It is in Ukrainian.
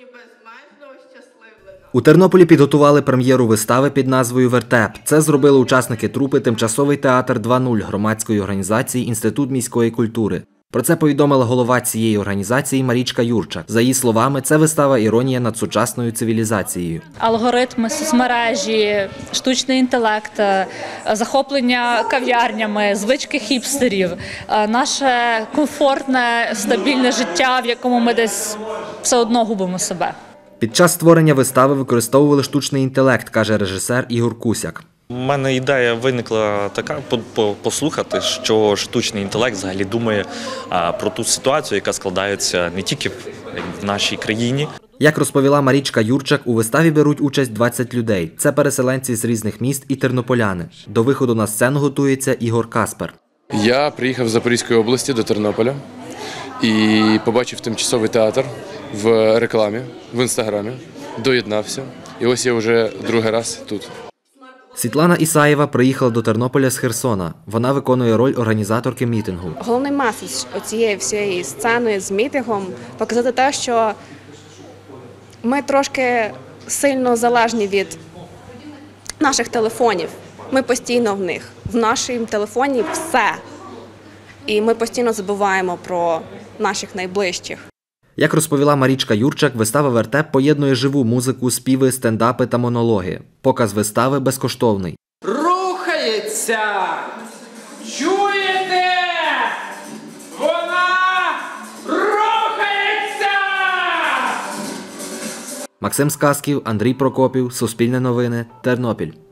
безмежно ощасливлена. У Тернополі підготували прем'єру вистави під назвою «Вертеп». Це зробили учасники трупи «Тимчасовий театр 2.0» громадської організації «Інститут міської культури». Про це повідомила голова цієї організації Марічка Юрчак. За її словами, це вистава «Іронія над сучасною цивілізацією». Алгоритми, соцмережі, штучний інтелект, захоплення кав'ярнями, звички хіпстерів, наше комфортне, стабільне життя, в якому ми десь все одно губимо себе. Під час створення вистави використовували штучний інтелект, каже режисер Ігор Кусяк. У мене ідея виникла така послухати, що штучний інтелект взагалі думає про ту ситуацію, яка складається не тільки в нашій країні. Як розповіла Марічка Юрчак, у виставі беруть участь 20 людей. Це переселенці з різних міст і тернополяни. До виходу на сцену готується Ігор Каспер. Я приїхав з Запорізької області до Тернополя і побачив тимчасовий театр в рекламі, в інстаграмі, доєднався. І ось я вже другий раз тут. Світлана Ісаєва приїхала до Тернополя з Херсона. Вона виконує роль організаторки мітингу. Головний меседж цієї всієї сцени з мітингом – показати те, що ми трошки сильно залежні від наших телефонів. Ми постійно в них. В нашому телефоні все. І ми постійно забуваємо про наших найближчих. Як розповіла Марічка Юрчак, вистава «Вертеп» поєднує живу музику, співи, стендапи та монологи. Показ вистави безкоштовний. Рухається! Чуєте? Вона рухається! Максим Сказків, Андрій Прокопів, Суспільне новини, Тернопіль.